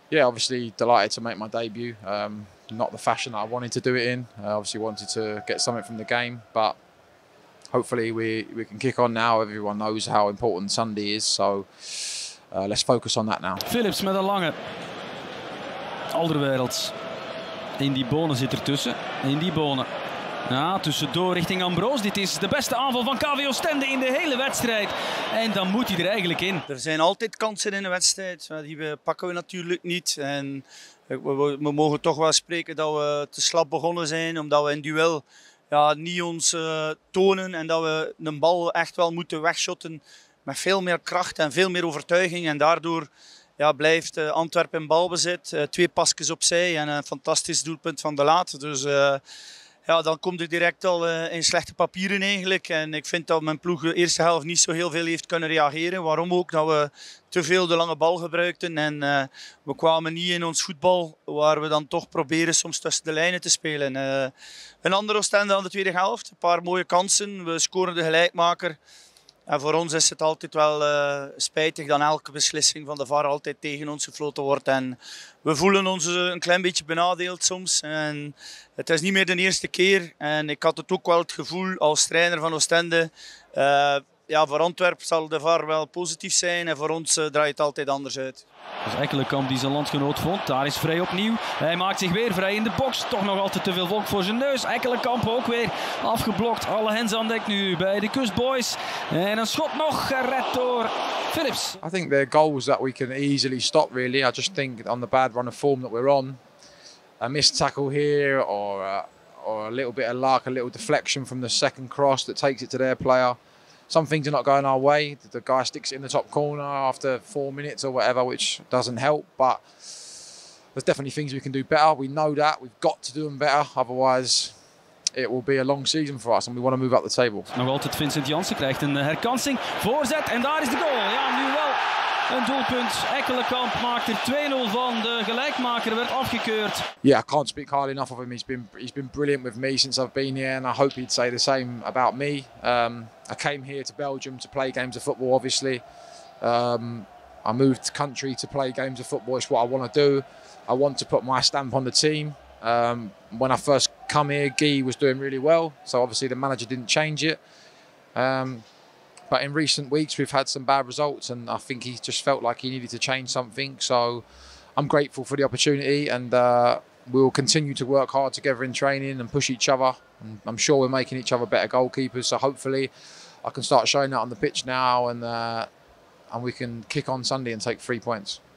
Yeah, obviously delighted to make my debut. Not the fashion that I wanted to do it in. Obviously wanted to get something from the game, but hopefully we can kick on now. Everyone knows how important Sunday is, so let's focus on that now. Philips met een lange. Alderweireld. In die bonen zit ertussen. In die bonen. Ja, tussendoor richting Ambroos. Dit is de beste aanval van KV Oostende in de hele wedstrijd. En dan moet hij er eigenlijk in. Er zijn altijd kansen in een wedstrijd. Die pakken we natuurlijk niet. En we mogen toch wel spreken dat we te slap begonnen zijn. Omdat we in duel niet ons tonen. En dat we een bal echt wel moeten wegshotten. Met veel meer kracht en veel meer overtuiging. En daardoor blijft Antwerpen in balbezit. 2 pasjes opzij en een fantastisch doelpunt van De Laat. Dus dan komt het direct al in slechte papieren eigenlijk. En ik vind dat mijn ploeg de eerste helft niet zo heel veel heeft kunnen reageren. Waarom ook? Dat we te veel de lange bal gebruikten. En we kwamen niet in ons voetbal, waar we dan toch proberen soms tussen de lijnen te spelen. Een andere Oostende aan de tweede helft. Een paar mooie kansen. We scoren de gelijkmaker. En voor ons is het altijd wel spijtig dat elke beslissing van de VAR altijd tegen ons gefloten wordt. En we voelen ons een klein beetje benadeeld soms. En het is niet meer de eerste keer. En ik had het ook wel het gevoel als trainer van Oostende. Voor Antwerpen zal de VAR wel positief zijn en voor ons draait het altijd anders uit. Dus Ekkelenkamp die zijn landgenoot vond, daar is vrij opnieuw. Hij maakt zich weer vrij in de box. Toch nog altijd te veel volk voor zijn neus. Ekkelenkamp ook weer afgeblokt. Alle hens aan dek nu bij de Kustboys. En een schot nog gered door Philips. I think they're goals that we can easily stop really. I just think on the bad run of form that we're on, a missed tackle here or a little bit of luck, a little deflection from the second cross that takes it to their player. Some things are not going our way. The guy sticks it in the top corner after 4 minutes or whatever, which doesn't help. But there's definitely things we can do better. We know that. We've got to do them better. Otherwise, it will be a long season for us and we want to move up the table. Nog altijd Vincent Janssen krijgt een herkansing. Voorzet en daar is de goal. Ja, nu wel een doelpunt. Ekkelenkamp maakt er 2-0 van. De gelijkmaker werd afgekeurd. Yeah, I can't speak highly enough of him. He's been brilliant with me since I've been here, and I hope he'd say the same about me. I came here to Belgium to play games of football, obviously. I moved country to play games of football. It's what I want to do. I want to put my stamp on the team. When I first come here, Guy was doing really well, so obviously the manager didn't change it. But in recent weeks, we've had some bad results, and I think he just felt like he needed to change something. So I'm grateful for the opportunity, and we will continue to work hard together in training and push each other. And I'm sure we're making each other better goalkeepers. So hopefully, I can start showing that on the pitch now, and we can kick on Sunday and take 3 points.